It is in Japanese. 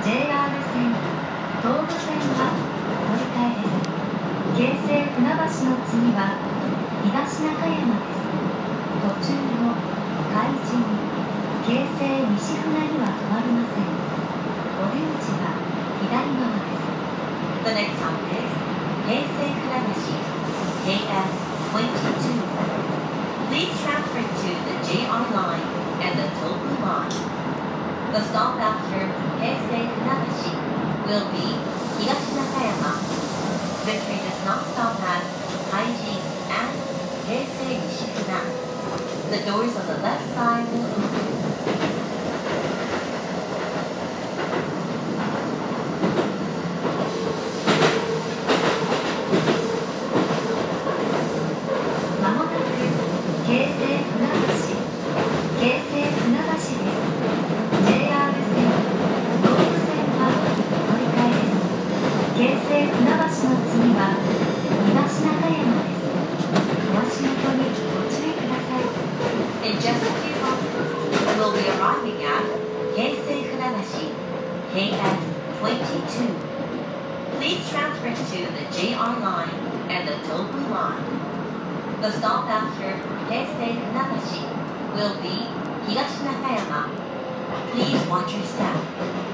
JR 線、東武線はお乗り換えです。京成船橋の次は東中山です。途中の海神、京成西船には止まりません。お出口は左側です。 The next stop is Heisei Funabashi, KS22. Please transfer to the JR line and the Tobu line. The stop after Heisei Funabashi will be Higashi Nakayama. The train does not stop at Haijin and Heisei Nishifuna. The doors on the left side will open. 東中山 Please watch your step.